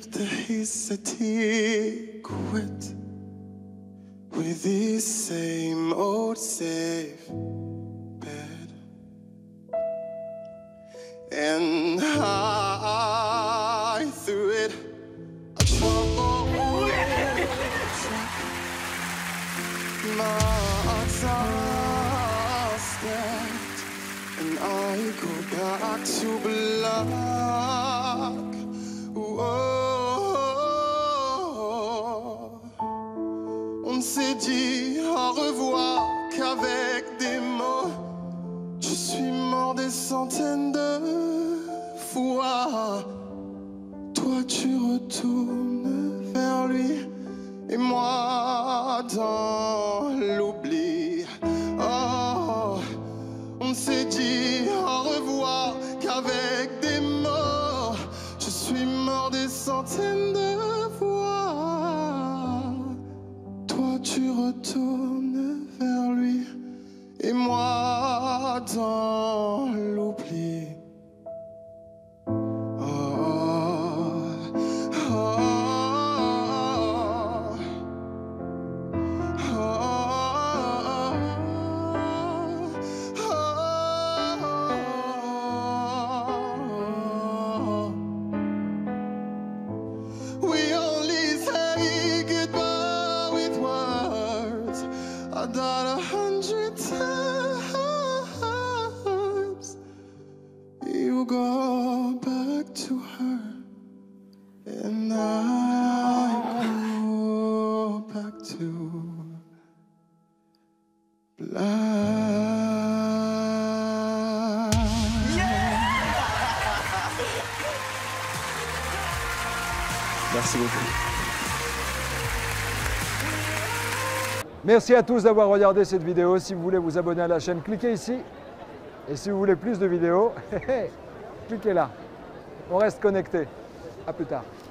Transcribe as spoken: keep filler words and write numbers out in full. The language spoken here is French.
if they secret with this same old safe bed, and I threw it a trouble my exhausted, and I go back to black. Whoa. On s'est dit au revoir qu'avec des mots. Je suis mort des centaines de fois. Toi tu retournes vers lui et moi dans l'oubli. Oh, on s'est dit au revoir qu'avec des mots. Je suis mort des centaines de fois. Toi tu retournes vers lui et moi dans l'oubli. Go back to her, and I go back to black. Yeah! Merci beaucoup. Merci à tous d'avoir regardé cette vidéo. Si vous voulez vous abonner à la chaîne, cliquez ici. Et si vous voulez plus de vidéos, cliquez là. On reste connecté. À plus tard.